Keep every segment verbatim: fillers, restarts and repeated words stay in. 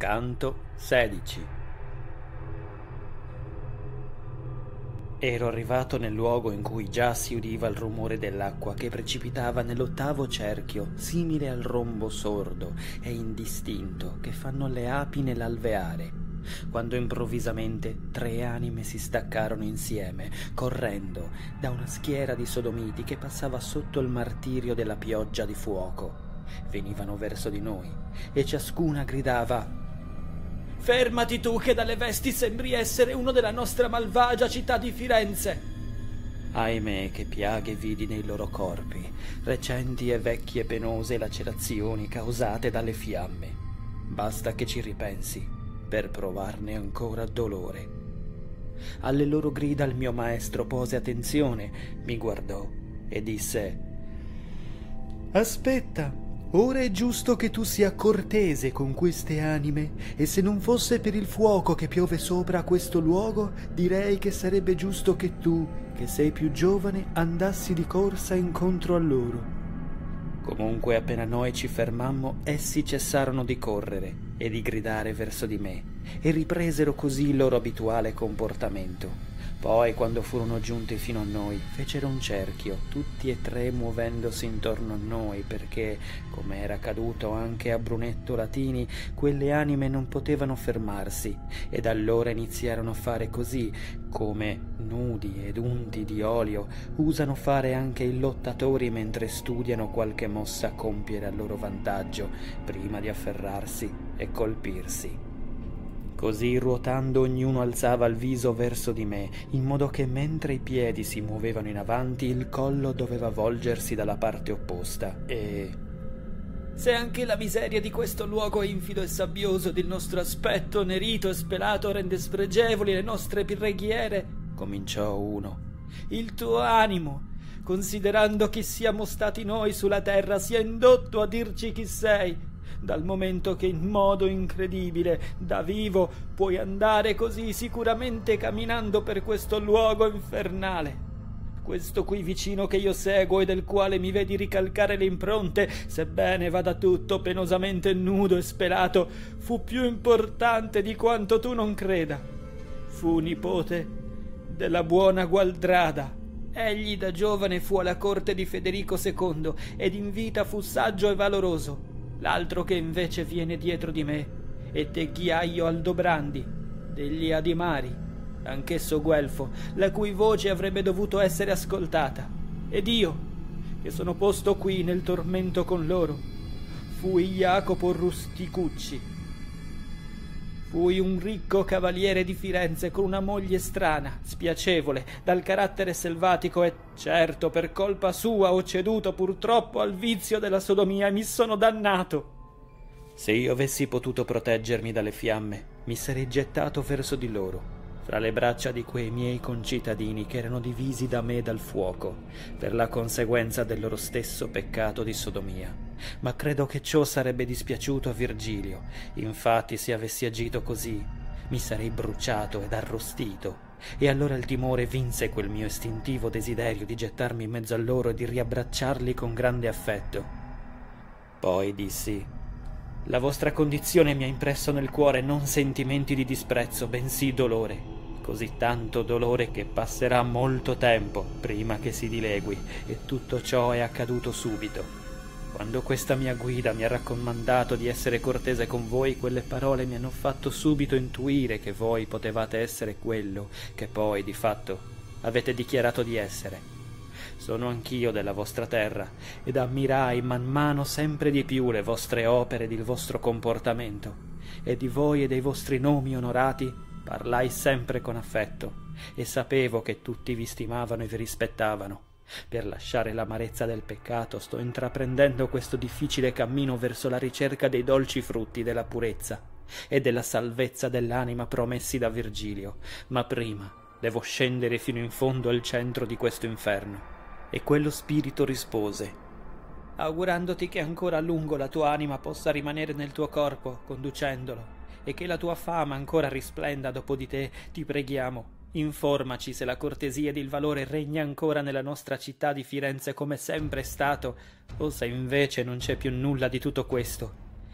Canto sedici. Ero arrivato nel luogo in cui già si udiva il rumore dell'acqua che precipitava nell'ottavo cerchio, simile al rombo sordo e indistinto che fanno le api nell'alveare, quando improvvisamente tre anime si staccarono insieme, correndo da una schiera di sodomiti che passava sotto il martirio della pioggia di fuoco. Venivano verso di noi e ciascuna gridava: «Fermati tu, che dalle vesti sembri essere uno della nostra malvagia città di Firenze!» Ahimè, che piaghe vidi nei loro corpi, recenti e vecchie penose lacerazioni causate dalle fiamme. Basta che ci ripensi per provarne ancora dolore. Alle loro grida il mio maestro pose attenzione, mi guardò e disse: «Aspetta! Ora è giusto che tu sia cortese con queste anime, e se non fosse per il fuoco che piove sopra questo luogo, direi che sarebbe giusto che tu, che sei più giovane, andassi di corsa incontro a loro». Comunque, appena noi ci fermammo, essi cessarono di correre e di gridare verso di me, e ripresero così il loro abituale comportamento. Poi, quando furono giunti fino a noi, fecero un cerchio, tutti e tre muovendosi intorno a noi, perché, come era accaduto anche a Brunetto Latini, quelle anime non potevano fermarsi, ed allora iniziarono a fare così, come, nudi ed unti di olio, usano fare anche i lottatori mentre studiano qualche mossa a compiere a loro vantaggio, prima di afferrarsi e colpirsi. Così, ruotando, ognuno alzava il viso verso di me, in modo che mentre i piedi si muovevano in avanti, il collo doveva volgersi dalla parte opposta, e... «Se anche la miseria di questo luogo è infido e sabbioso, ed il nostro aspetto nerito e spelato rende spregevoli le nostre preghiere», cominciò uno, «il tuo animo, considerando chi siamo stati noi sulla terra, sia indotto a dirci chi sei, dal momento che in modo incredibile, da vivo, puoi andare così sicuramente camminando per questo luogo infernale. Questo qui vicino che io seguo e del quale mi vedi ricalcare le impronte, sebbene vada tutto penosamente nudo e spelato, fu più importante di quanto tu non creda. Fu nipote della buona Gualdrada. Egli da giovane fu alla corte di Federico secondo ed in vita fu saggio e valoroso. L'altro che invece viene dietro di me è Teghiaio Aldobrandi, degli Adimari, anch'esso guelfo, la cui voce avrebbe dovuto essere ascoltata. Ed io, che sono posto qui nel tormento con loro, fui Jacopo Rusticucci. Fui un ricco cavaliere di Firenze con una moglie strana, spiacevole, dal carattere selvatico e, certo, per colpa sua ho ceduto purtroppo al vizio della sodomia e mi sono dannato. Se io avessi potuto proteggermi dalle fiamme, mi sarei gettato verso di loro, fra le braccia di quei miei concittadini che erano divisi da me dal fuoco, per la conseguenza del loro stesso peccato di sodomia. Ma credo che ciò sarebbe dispiaciuto a Virgilio. Infatti, se avessi agito così, mi sarei bruciato ed arrostito, e allora il timore vinse quel mio istintivo desiderio di gettarmi in mezzo a loro e di riabbracciarli con grande affetto. Poi dissi: «La vostra condizione mi ha impresso nel cuore non sentimenti di disprezzo, bensì dolore, così tanto dolore che passerà molto tempo prima che si dilegui, e tutto ciò è accaduto subito. Quando questa mia guida mi ha raccomandato di essere cortese con voi, quelle parole mi hanno fatto subito intuire che voi potevate essere quello che poi, di fatto, avete dichiarato di essere. Sono anch'io della vostra terra, ed ammirai man mano sempre di più le vostre opere ed il vostro comportamento, e di voi e dei vostri nomi onorati parlai sempre con affetto, e sapevo che tutti vi stimavano e vi rispettavano. Per lasciare l'amarezza del peccato sto intraprendendo questo difficile cammino verso la ricerca dei dolci frutti della purezza e della salvezza dell'anima promessi da Virgilio, ma prima devo scendere fino in fondo al centro di questo inferno». E quello spirito rispose: «Augurandoti che ancora a lungo la tua anima possa rimanere nel tuo corpo, conducendolo, e che la tua fama ancora risplenda dopo di te, ti preghiamo, informaci se la cortesia ed il valore regna ancora nella nostra città di Firenze come sempre è stato, o se invece non c'è più nulla di tutto questo.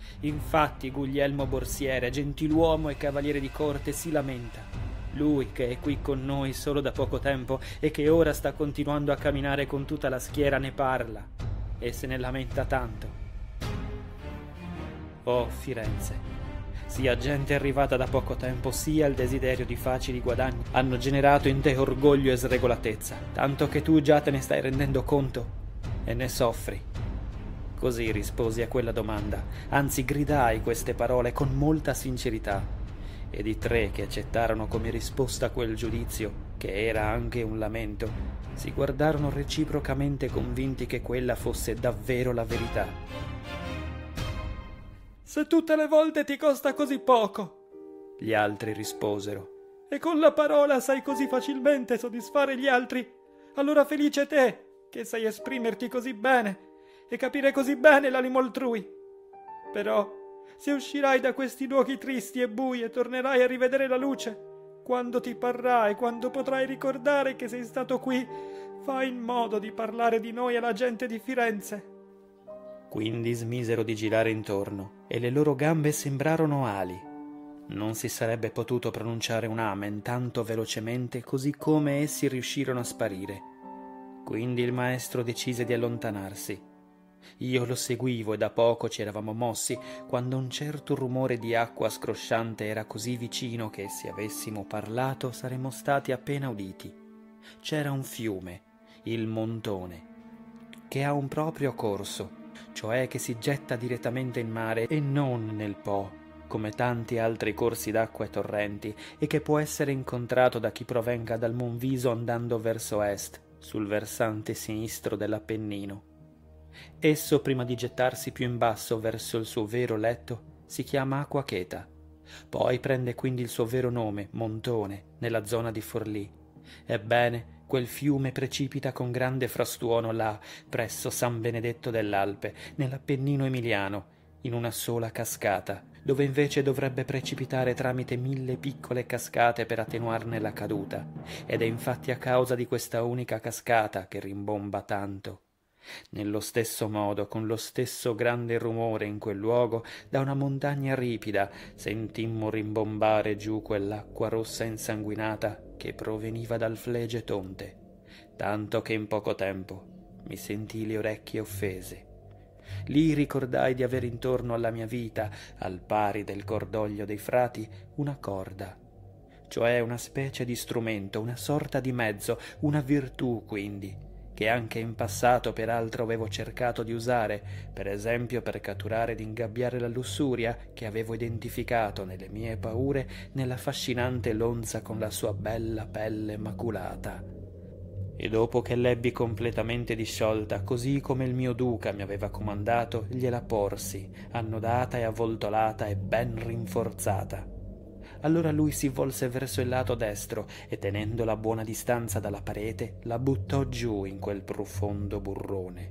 Infatti Guglielmo Borsiere, gentiluomo e cavaliere di corte, si lamenta. Lui che è qui con noi solo da poco tempo e che ora sta continuando a camminare con tutta la schiera ne parla e se ne lamenta tanto. Oh Firenze, sia gente arrivata da poco tempo sia il desiderio di facili guadagni hanno generato in te orgoglio e sregolatezza, tanto che tu già te ne stai rendendo conto e ne soffri. Così risposi a quella domanda, anzi gridai queste parole con molta sincerità, ed i tre che accettarono come risposta quel giudizio, che era anche un lamento, si guardarono reciprocamente convinti che quella fosse davvero la verità. «Se tutte le volte ti costa così poco», gli altri risposero, «e con la parola sai così facilmente soddisfare gli altri, allora felice te, che sai esprimerti così bene e capire così bene l'animo altrui. Però, se uscirai da questi luoghi tristi e bui e tornerai a rivedere la luce, quando ti parrai, quando potrai ricordare che sei stato qui, fai in modo di parlare di noi alla gente di Firenze». Quindi smisero di girare intorno e le loro gambe sembrarono ali. Non si sarebbe potuto pronunciare un amen tanto velocemente così come essi riuscirono a sparire. Quindi il maestro decise di allontanarsi. Io lo seguivo e da poco ci eravamo mossi, quando un certo rumore di acqua scrosciante era così vicino che, se avessimo parlato, saremmo stati appena uditi. C'era un fiume, il Montone, che ha un proprio corso, cioè che si getta direttamente in mare e non nel Po, come tanti altri corsi d'acqua e torrenti, e che può essere incontrato da chi provenga dal Monviso andando verso est, sul versante sinistro dell'Appennino. Esso, prima di gettarsi più in basso verso il suo vero letto, si chiama Acqua Cheta. Poi prende quindi il suo vero nome, Montone, nella zona di Forlì. Ebbene, quel fiume precipita con grande frastuono là, presso San Benedetto dell'Alpe, nell'Appennino emiliano, in una sola cascata, dove invece dovrebbe precipitare tramite mille piccole cascate per attenuarne la caduta, ed è infatti a causa di questa unica cascata che rimbomba tanto. Nello stesso modo, con lo stesso grande rumore in quel luogo, da una montagna ripida sentimmo rimbombare giù quell'acqua rossa insanguinata che proveniva dal Flegetonte, tanto che in poco tempo mi sentii le orecchie offese. Lì ricordai di avere intorno alla mia vita, al pari del cordoglio dei frati, una corda, cioè una specie di strumento, una sorta di mezzo, una virtù quindi, che anche in passato peraltro avevo cercato di usare, per esempio per catturare ed ingabbiare la lussuria che avevo identificato nelle mie paure nell'affascinante lonza con la sua bella pelle maculata. E dopo che l'ebbi completamente disciolta, così come il mio duca mi aveva comandato, gliela porsi, annodata e avvoltolata e ben rinforzata. Allora lui si volse verso il lato destro e, tenendola a buona distanza dalla parete, la buttò giù in quel profondo burrone.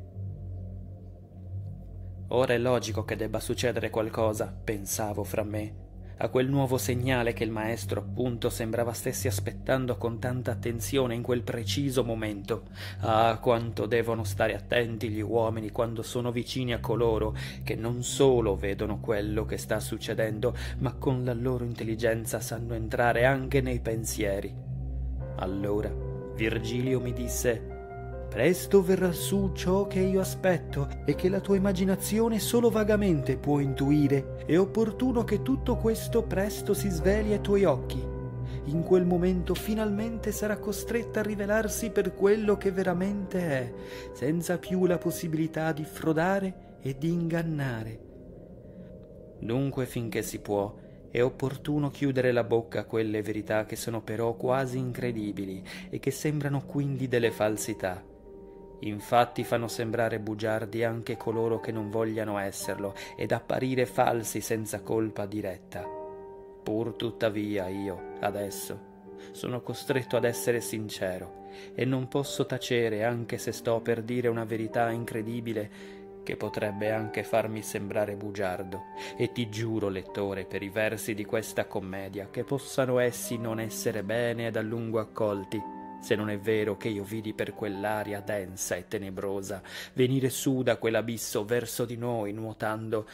Ora è logico che debba succedere qualcosa, pensavo fra me, a quel nuovo segnale che il maestro appunto sembrava stessi aspettando con tanta attenzione in quel preciso momento. Ah, quanto devono stare attenti gli uomini quando sono vicini a coloro che non solo vedono quello che sta succedendo, ma con la loro intelligenza sanno entrare anche nei pensieri. Allora Virgilio mi disse: «Presto verrà su ciò che io aspetto e che la tua immaginazione solo vagamente può intuire. È opportuno che tutto questo presto si sveli ai tuoi occhi. In quel momento finalmente sarà costretta a rivelarsi per quello che veramente è, senza più la possibilità di frodare e di ingannare. Dunque, finché si può, è opportuno chiudere la bocca a quelle verità che sono però quasi incredibili e che sembrano quindi delle falsità. Infatti fanno sembrare bugiardi anche coloro che non vogliano esserlo ed apparire falsi senza colpa diretta. Pur tuttavia io, adesso, sono costretto ad essere sincero e non posso tacere anche se sto per dire una verità incredibile che potrebbe anche farmi sembrare bugiardo, e ti giuro, lettore, per i versi di questa commedia, che possano essi non essere bene ed a lungo accolti, se non è vero che io vidi per quell'aria densa e tenebrosa venire su da quell'abisso verso di noi nuotando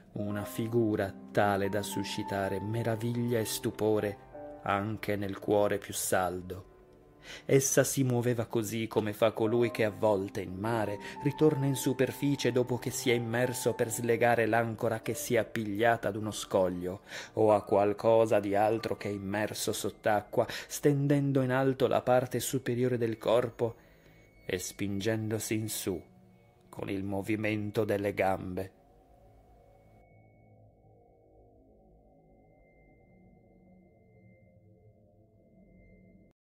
una figura tale da suscitare meraviglia e stupore anche nel cuore più saldo. Essa si muoveva così come fa colui che a volte in mare ritorna in superficie dopo che si è immerso per slegare l'ancora che si è appigliata ad uno scoglio, o a qualcosa di altro che è immerso sott'acqua, stendendo in alto la parte superiore del corpo e spingendosi in su con il movimento delle gambe,